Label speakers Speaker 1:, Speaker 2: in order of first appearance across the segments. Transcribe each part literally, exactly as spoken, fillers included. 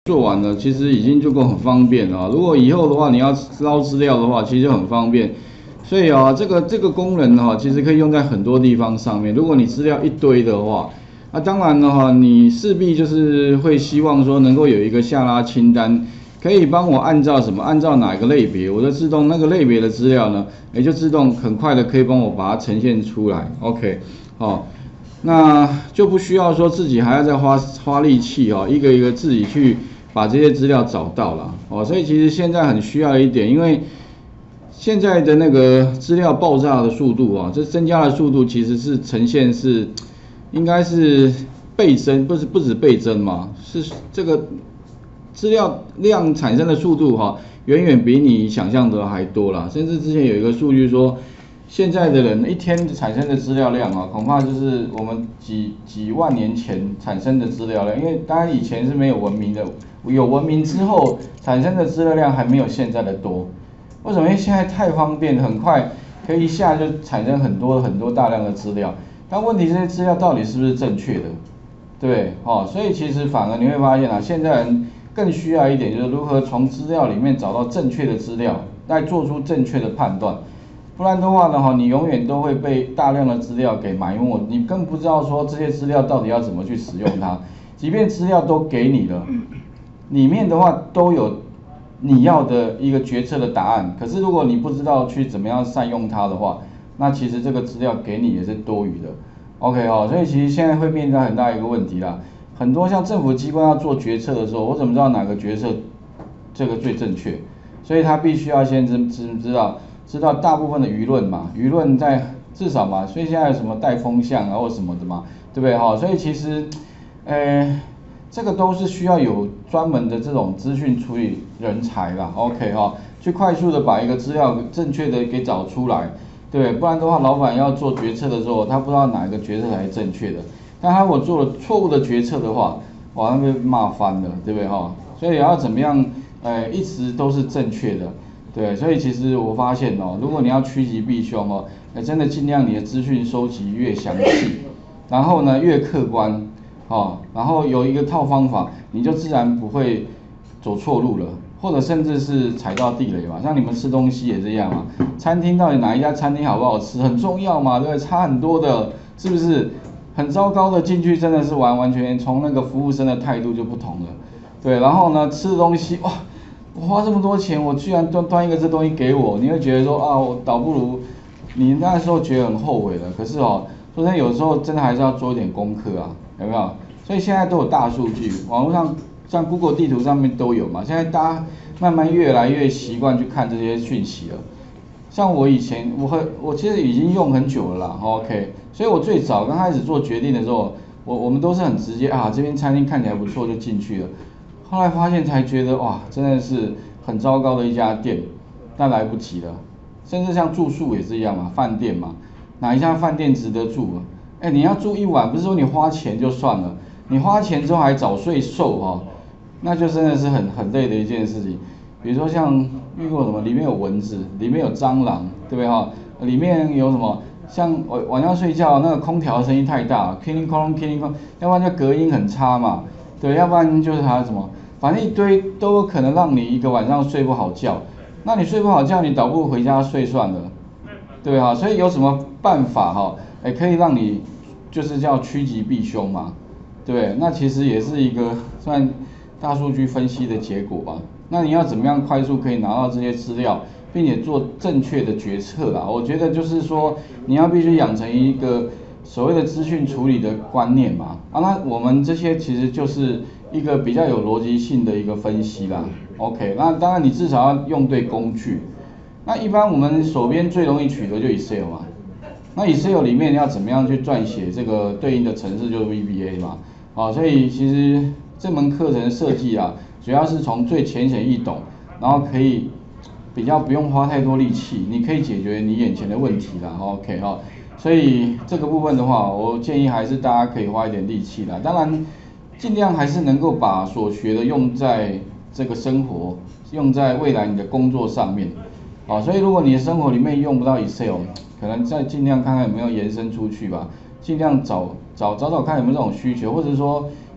Speaker 1: 做完了，其实已经就够很方便了。如果以后的话，你要捞资料的话，其实就很方便。所以啊，这个这个功能哈，其实可以用在很多地方上面。如果你资料一堆的话，那当然的话，你势必就是会希望说能够有一个下拉清单，可以帮我按照什么，按照哪一个类别，我就自动那个类别的资料呢，也就自动很快的可以帮我把它呈现出来。OK， 好。那就不需要说自己还要再花花力气哦，一个一个自己去把这些资料找到了哦。所以其实现在很需要一点，因为现在的那个资料爆炸的速度啊，这增加的速度其实是呈现是应该是倍增，不是不止倍增嘛，是这个资料量产生的速度哈，远远比你想象的还多啦。甚至之前有一个数据说，现在的人一天产生的资料量啊，恐怕就是我们几几万年前产生的资料量。因为当然以前是没有文明的，有文明之后产生的资料量还没有现在的多。为什么？因为现在太方便，很快可以一下就产生很多很多大量的资料。但问题这些资料到底是不是正确的？对，哦，所以其实反而你会发现啊，现在人更需要一点就是如何从资料里面找到正确的资料，来做出正确的判断。不然的话呢，你永远都会被大量的资料给埋没，你更不知道说这些资料到底要怎么去使用它。即便资料都给你了，里面的话都有你要的一个决策的答案，可是如果你不知道去怎么样善用它的话，那其实这个资料给你也是多余的。OK 哦，所以其实现在会面临很大一个问题啦。很多像政府机关要做决策的时候，我怎么知道哪个决策这个最正确？所以他必须要先知知知道。知道大部分的舆论嘛，舆论在至少嘛，所以现在有什么带风向啊或什么的嘛，对不对哈？所以其实，呃，这个都是需要有专门的这种资讯处理人才啦 ，OK 哈，去快速的把一个资料正确的给找出来，对，不然的话，老板要做决策的时候，他不知道哪一个决策才是正确的，但他如果做了错误的决策的话，哇，那被骂翻了，对不对哈？所以要怎么样，呃，一直都是正确的。对，所以其实我发现哦，如果你要趋吉避凶哦，真的尽量你的资讯收集越详细，然后呢越客观，哦，然后有一个套方法，你就自然不会走错路了，或者甚至是踩到地雷嘛。像你们吃东西也这样嘛，餐厅到底哪一家餐厅好不好吃很重要嘛，对不对？差很多的，是不是？很糟糕的进去真的是完完全全从那个服务生的态度就不同了，对，然后呢吃的东西哇。我花这么多钱，我居然端端一个这东西给我，你会觉得说啊，我倒不如你那时候觉得很后悔了。可是哦，说真的，有时候真的还是要做一点功课啊，有没有？所以现在都有大数据，网络上像 Google 地图上面都有嘛。现在大家慢慢越来越习惯去看这些讯息了。像我以前，我很我其实已经用很久了啦 ，OK。所以我最早刚开始做决定的时候，我我们都是很直接啊，这边餐厅看起来不错就进去了。后来发现才觉得哇，真的是很糟糕的一家店，那来不及了。甚至像住宿也是一样嘛，饭店嘛，哪一家饭店值得住啊？哎，你要住一晚，不是说你花钱就算了，你花钱之后还早睡瘦哈、哦，那就真的是很很累的一件事情。比如说像遇过什么，里面有蚊子，里面有蟑螂，对不对哈？里面有什么？像我晚上睡觉那个空调声音太大，叮铃哐啷叮铃哐啷，要不然就隔音很差嘛，对，要不然就是还有什么？反正一堆都有可能让你一个晚上睡不好觉，那你睡不好觉，你倒不如回家睡算了，对哈，所以有什么办法哈，哎，可以让你就是叫趋吉避凶嘛，对，那其实也是一个算大数据分析的结果吧。那你要怎么样快速可以拿到这些资料，并且做正确的决策啦？我觉得就是说，你要必须养成一个所谓的资讯处理的观念嘛。啊，那我们这些其实就是一个比较有逻辑性的一个分析啦。OK， 那当然你至少要用对工具。那一般我们手边最容易取得就 Excel 嘛。那 Excel 里面要怎么样去撰写这个对应的程式就是 V B A 嘛。啊，所以其实这门课程设计啊，主要是从最浅显易懂，然后可以比较不用花太多力气，你可以解决你眼前的问题啦。OK 哈，所以这个部分的话，我建议还是大家可以花一点力气啦。当然，尽量还是能够把所学的用在这个生活，用在未来你的工作上面。啊，所以如果你的生活里面用不到 Excel， 可能再尽量看看有没有延伸出去吧，尽量找找找找看有没有这种需求，或者说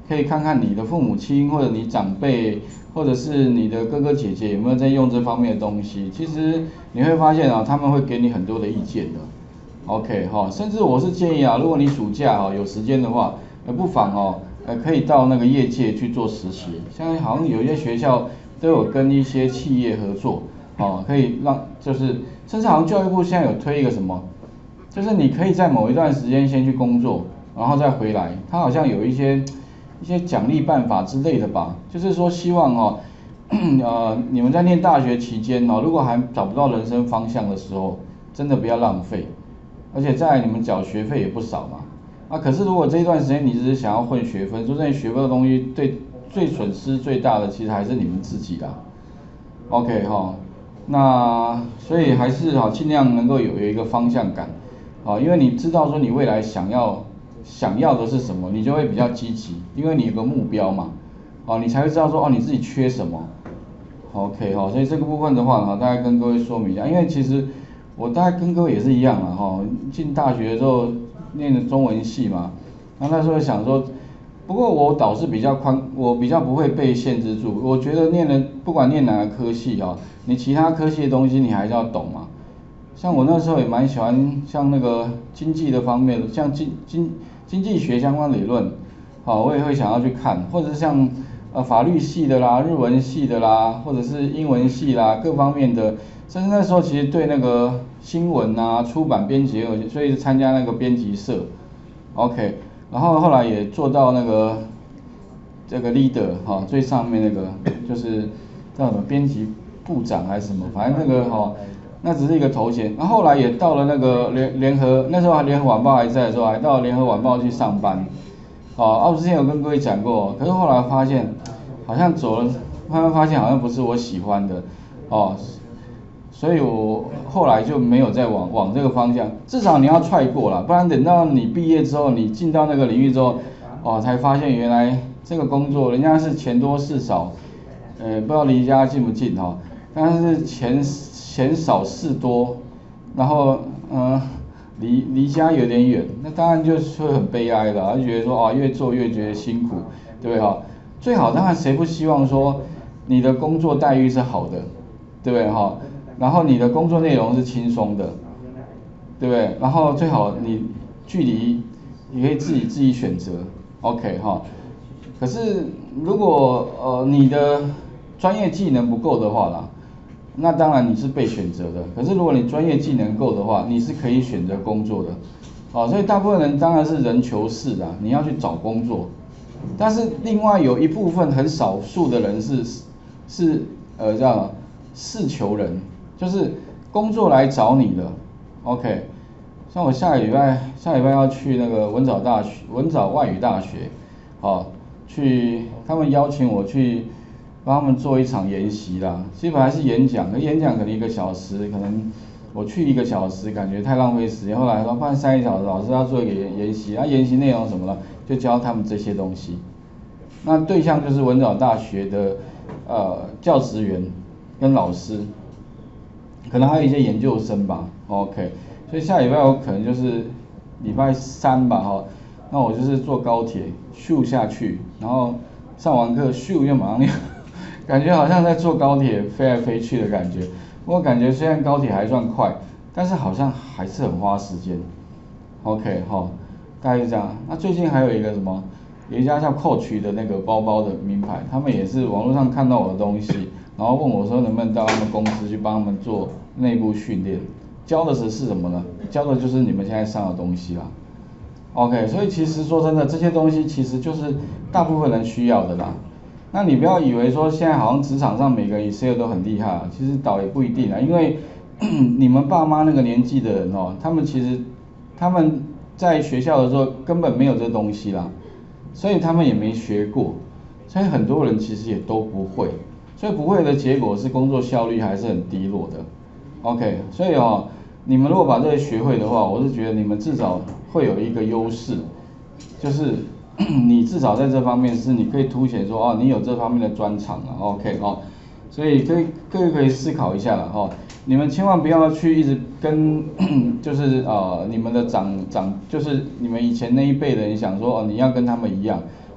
Speaker 1: 可以看看你的父母亲或者你长辈，或者是你的哥哥姐姐有没有在用这方面的东西。其实你会发现啊，他们会给你很多的意见的。OK 哈、哦，甚至我是建议啊，如果你暑假啊有时间的话，呃不妨哦，呃可以到那个业界去做实习。像好像有一些学校都有跟一些企业合作，哦，可以让就是甚至好像教育部现在有推一个什么，就是你可以在某一段时间先去工作，然后再回来。它好像有一些一些奖励办法之类的吧，就是说希望哦，呃你们在念大学期间哦，如果还找不到人生方向的时候，真的不要浪费。而且再来你们缴学费也不少嘛，啊，可是如果这一段时间你只是想要混学分，说这些学分的东西对最损失最大的其实还是你们自己啦。OK 哈，那所以还是哈尽量能够有有一个方向感，啊，因为你知道说你未来想要想要的是什么，你就会比较积极，因为你有个目标嘛，啊，你才会知道说哦你自己缺什么。OK 哈，所以这个部分的话呢，大概跟各位说明一下，因为其实。我大概跟各位也是一样啊，哈，进大学的时候念的中文系嘛，然后那时候想说，不过我导师比较宽，我比较不会被限制住。我觉得念的不管念哪个科系啊，你其他科系的东西你还是要懂嘛。像我那时候也蛮喜欢像那个经济的方面，像经经经济学相关理论，好，我也会想要去看，或者是像呃法律系的啦、日文系的啦，或者是英文系啦，各方面的。甚至那时候其实对那个新闻啊、出版编辑有，所以参加那个编辑社 ，OK， 然后后来也做到那个这个 leader 哈，最上面那个就是叫什么编辑部长还是什么，反正那个哈，那只是一个头衔。然后后来也到了那个联联合，那时候还联合晚报还在的时候，还到联合晚报去上班。好，啊，我之前有跟各位讲过，可是后来发现好像走了，慢慢发现好像不是我喜欢的，哦。所以我后来就没有再往往这个方向，至少你要踹过了，不然等到你毕业之后，你进到那个领域之后，哦，才发现原来这个工作人家是钱多事少，呃，不知道离家近不近哈，但是钱钱少事多，然后嗯、呃、离离家有点远，那当然就是会很悲哀的，就觉得说啊越做越觉得辛苦，对不对哈？最好当然谁不希望说你的工作待遇是好的，对不对哈？然后你的工作内容是轻松的，对不对？然后最好你距离你可以自己自己选择 ，OK 哈。可是如果呃你的专业技能不够的话啦，那当然你是被选择的。可是如果你专业技能够的话，你是可以选择工作的。好，所以大部分人当然是人求事的，你要去找工作。但是另外有一部分很少数的人是是呃叫事求人。就是工作来找你的 ，OK， 像我下个礼拜下礼拜要去那个文藻大学文藻外语大学，好，去他们邀请我去帮他们做一场研习啦，基本还是演讲，可演讲可能一个小时，可能我去一个小时感觉太浪费时间，后来说换三个小时，老师要做一个研研习，那、啊、研习内容什么呢？就教他们这些东西，那对象就是文藻大学的呃教职员跟老师。可能还有一些研究生吧 ，OK， 所以下礼拜我可能就是礼拜三吧，哈，那我就是坐高铁咻下去，然后上完课咻就马上，感觉好像在坐高铁飞来飞去的感觉。我感觉虽然高铁还算快，但是好像还是很花时间。OK， 好，大概是这样。那最近还有一个什么，有一家叫 Coach 的那个包包的名牌，他们也是网络上看到我的东西。然后问我说能不能到他们公司去帮他们做内部训练，教的是是什么呢？教的就是你们现在上的东西啦。OK， 所以其实说真的，这些东西其实就是大部分人需要的啦。那你不要以为说现在好像职场上每个 Excel 都很厉害啊，其实倒也不一定啊，因为你们爸妈那个年纪的人哦，他们其实他们在学校的时候根本没有这东西啦，所以他们也没学过，所以很多人其实也都不会。所以不会的结果是工作效率还是很低落的 ，OK， 所以哦，你们如果把这个学会的话，我是觉得你们至少会有一个优势，就是你至少在这方面是你可以凸显说哦，你有这方面的专长啊 ，OK 哦，所以可以各位可以思考一下了哦，你们千万不要去一直跟就是呃你们的长长就是你们以前那一辈的人想说哦你要跟他们一样。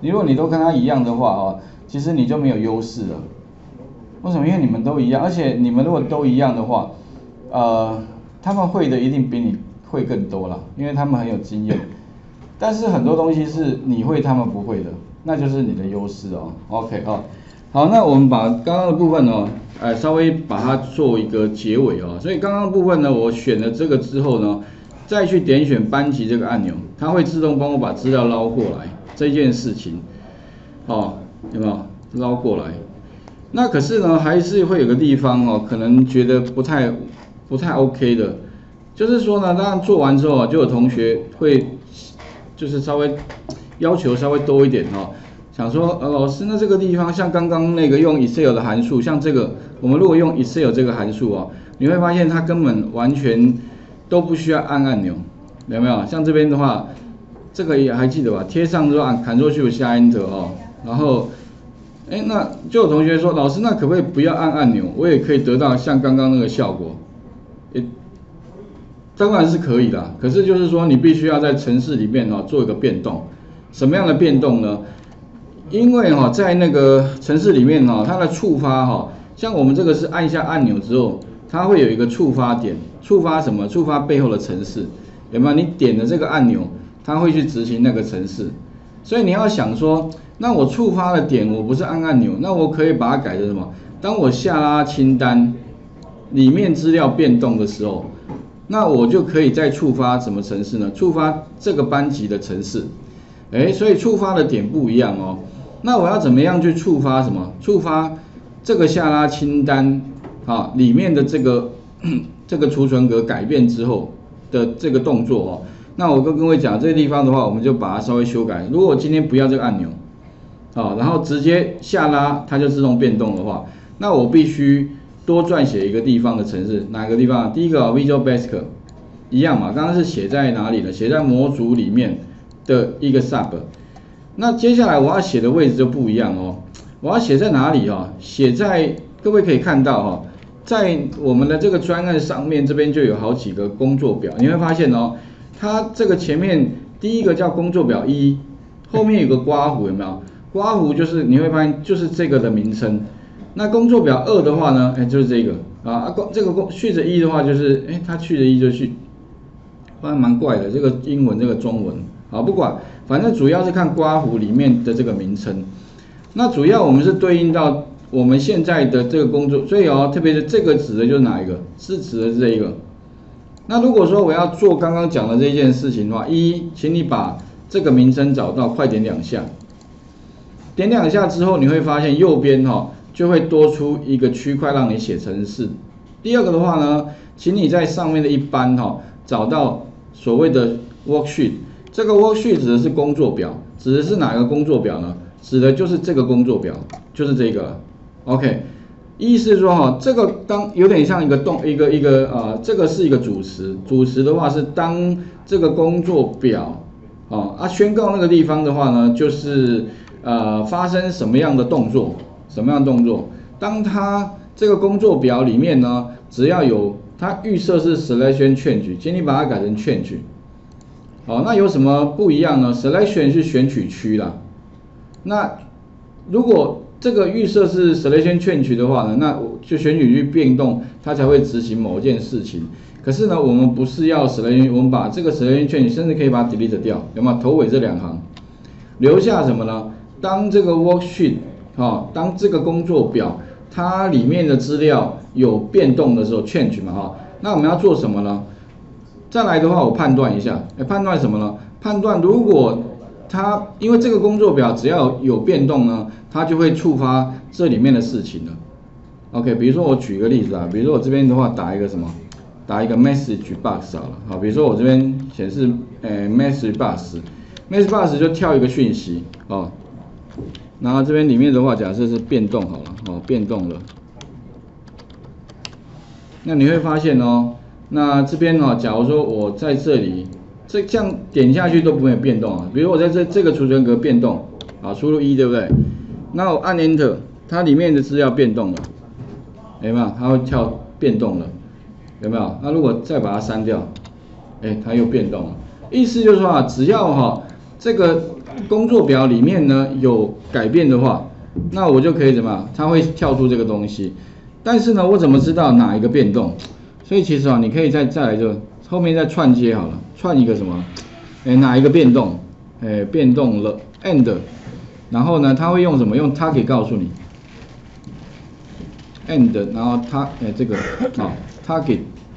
Speaker 1: 你如果你都跟他一样的话哦，其实你就没有优势了。为什么？因为你们都一样，而且你们如果都一样的话，呃，他们会的一定比你会更多啦，因为他们很有经验。但是很多东西是你会他们不会的，那就是你的优势哦。OK 哦，好，那我们把刚刚的部分哦，呃，稍微把它做一个结尾哦。所以刚刚的部分呢，我选了这个之后呢，再去点选班级这个按钮，它会自动帮我把资料捞过来这件事情，哦，有没有捞过来？那可是呢，还是会有个地方哦，可能觉得不太不太 OK 的，就是说呢，当然做完之后就有同学会就是稍微要求稍微多一点哦，想说呃老师，那这个地方像刚刚那个用 Excel 的函数，像这个我们如果用 Excel 这个函数哦，你会发现它根本完全都不需要按按钮，有没有？像这边的话，这个也还记得吧？贴上之后按 Ctrl Shift 下 Enter 哦，然后。哎，那就有同学说，老师，那可不可以不要按按钮，我也可以得到像刚刚那个效果？也当然是可以的，可是就是说你必须要在程式里面哦做一个变动，什么样的变动呢？因为哈、哦、在那个程式里面哦，它的触发哈、哦，像我们这个是按下按钮之后，它会有一个触发点，触发什么？触发背后的程式，有没有？你点的这个按钮，它会去执行那个程式，所以你要想说。那我触发的点我不是按按钮，那我可以把它改成什么？当我下拉清单里面资料变动的时候，那我就可以再触发什么程式呢？触发这个班级的程式。哎，所以触发的点不一样哦。那我要怎么样去触发什么？触发这个下拉清单啊里面的这个这个储存格改变之后的这个动作哦。那我跟各位讲这个地方的话，我们就把它稍微修改。如果我今天不要这个按钮。好，然后直接下拉，它就自动变动的话，那我必须多撰写一个地方的程式，哪个地方？第一个 Visual Basic 一样嘛，刚刚是写在哪里呢？写在模组里面的一个 sub。那接下来我要写的位置就不一样哦，我要写在哪里哦？写在各位可以看到哦，在我们的这个专案上面这边就有好几个工作表，你会发现哦，它这个前面第一个叫工作表一，后面有个括弧，有没有？刮弧就是你会发现就是这个的名称，那工作表二的话呢，哎就是这个啊，这个续着一的话就是哎它去着一就续，不然蛮怪的这个英文这个中文，好不管，反正主要是看刮弧里面的这个名称，那主要我们是对应到我们现在的这个工作，所以哦特别是这个指的就是哪一个？是指的是这一个。那如果说我要做刚刚讲的这件事情的话，一，请你把这个名称找到，快点两下。点两下之后，你会发现右边哈、哦、就会多出一个区块让你写程式。第二个的话呢，请你在上面的一班哈、哦、找到所谓的 worksheet， 这个 worksheet 指的是工作表，指的是哪个工作表呢？指的就是这个工作表，就是这个。OK， 意思是说哈、哦，这个当有点像一个动一个一个呃，这个是一个主词，主词的话是当这个工作表哦啊宣告那个地方的话呢，就是。呃，发生什么样的动作？什么样的动作？当它这个工作表里面呢，只要有它预设是 selection change， 请你把它改成 change。好，那有什么不一样呢 ？selection 是选取区啦。那如果这个预设是 selection change 的话呢，那就选取区变动，它才会执行某件事情。可是呢，我们不是要 selection， 我们把这个 selection change 甚至可以把它 delete 掉，有没有？头尾这两行，留下什么呢？当这个 worksheet 哈，当这个工作表它里面的资料有变动的时候 change 嘛哈，那我们要做什么呢？再来的话，我判断一下，哎，判断什么呢？判断如果它因为这个工作表只要有变动呢，它就会触发这里面的事情了。OK， 比如说我举个例子啊，比如说我这边的话打一个什么，打一个 message box 好了，好，比如说我这边显示呃 message box，message box 就跳一个讯息哦。然后这边里面的话，假设是变动好了，哦，变动了。那你会发现哦，那这边哦，假如说我在这里，这这样点下去都不会变动啊。比如我在这这个储存格变动，啊，输入一，对不对？那我按 Enter， 它里面的资料变动了，有没有？它会跳变动了，有没有？那如果再把它删掉，哎，它又变动了。意思就是说啊，只要哈、哦、这个工作表里面呢有改变的话，那我就可以怎么样？它会跳出这个东西。但是呢，我怎么知道哪一个变动？所以其实啊，你可以再再来就后面再串接好了，串一个什么？哎，哪一个变动？哎，变动了 ，and， 然后呢，它会用什么？用 target 告诉你 ，and， 然后它哎这个啊 target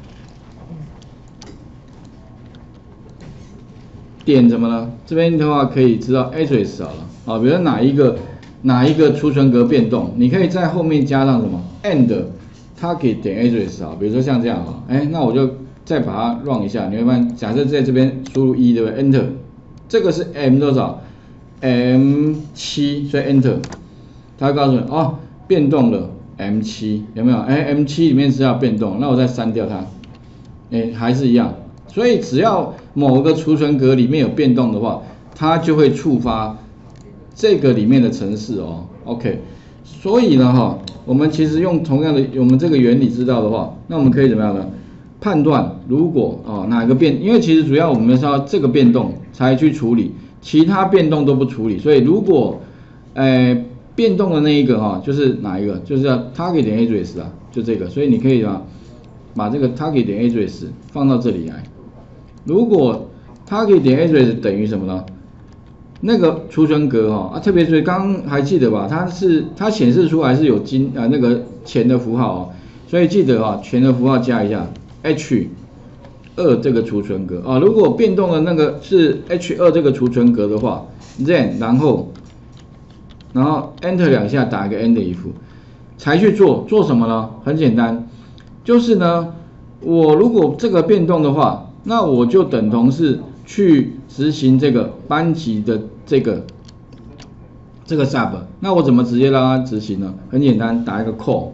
Speaker 1: 点怎么了？这边的话可以知道 address 好了啊，比如说哪一个哪一个储存格变动，你可以在后面加上什么 and target 点 address 啊，比如说像这样啊，哎，那我就再把它 run 一下，你会发现，假设在这边输入一，对不对 ？Enter， 这个是 M 多少 ？M 七，所以 Enter， 它会告诉你哦，变动了 M 七，有没有？哎 ，M 七里面是要变动，那我再删掉它，哎，还是一样。所以只要某个储存格里面有变动的话，它就会触发这个里面的程式哦。OK， 所以呢哈，我们其实用同样的我们这个原理知道的话，那我们可以怎么样呢？判断如果啊、哦、哪个变，因为其实主要我们是要这个变动才去处理，其他变动都不处理。所以如果呃变动的那一个哈、哦，就是哪一个，就是要 target 点 address 啊，就这个。所以你可以啊把这个 target 点 address 放到这里来。如果 target 点 address 等于什么呢？那个储存格哈、哦、啊，特别是刚刚还记得吧？它是它显示出来是有金啊那个钱的符号哦，所以记得啊钱的符号加一下 H 二这个储存格啊。如果变动的那个是 H 二这个储存格的话 ，then 然后然后 Enter 两下打一个 End if 才去做做什么呢？很简单，就是呢我如果这个变动的话。那我就等同是去执行这个班级的这个这个 sub， 那我怎么直接让它执行呢？很简单，打一个 call，call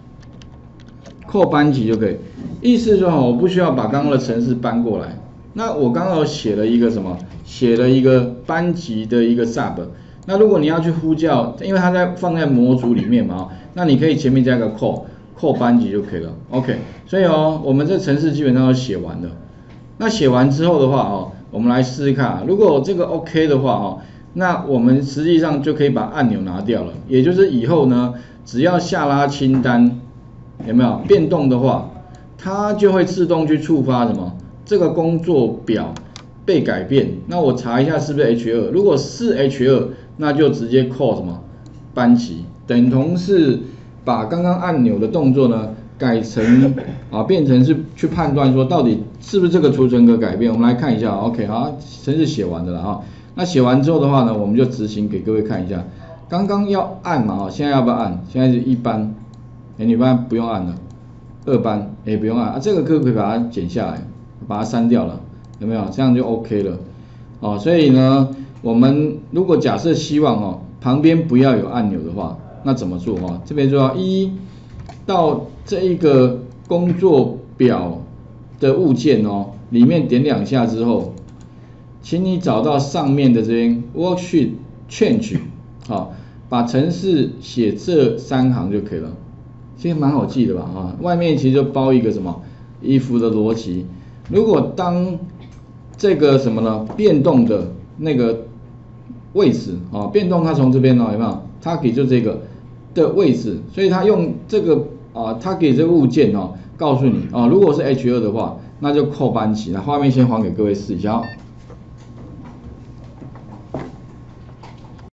Speaker 1: call 班级就可以。意思就是我不需要把刚刚的程式搬过来。那我刚刚有写了一个什么？写了一个班级的一个 sub。那如果你要去呼叫，因为它在放在模组里面嘛，那你可以前面加个 call，call call 班级就可以了。OK， 所以哦，我们这程式基本上都写完了。那写完之后的话哦，我们来试试看啊，如果这个 OK 的话哦，那我们实际上就可以把按钮拿掉了，也就是以后呢，只要下拉清单有没有变动的话，它就会自动去触发什么这个工作表被改变。那我查一下是不是 H 二，如果是 H 二，那就直接 call 什么班级，等同是把刚刚按钮的动作呢。改成啊，变成是去判断说到底是不是这个储存格改变，我们来看一下 ，OK， 好，程式写完的了啊。那写完之后的话呢，我们就执行给各位看一下。刚刚要按嘛，啊，现在要不要按？现在是一班，哎，你班不用按了，二班，哎，不用按啊，这个可不可以把它剪下来，把它删掉了，有没有？这样就 OK 了，哦，所以呢，我们如果假设希望哦，旁边不要有按钮的话，那怎么做啊？这边就要一到这一个工作表的物件哦，里面点两下之后，请你找到上面的这边 worksheet change， 好，把程式写这三行就可以了。其实蛮好记的吧？啊，外面其实就包一个什么if的逻辑。如果当这个什么呢变动的那个位置啊，变动它从这边哦，有没有？它给就这个的位置，所以它用这个。啊，它给这个物件哦，告诉你啊，如果是 H 二的话，那就扣班级。那画面先还给各位试一下。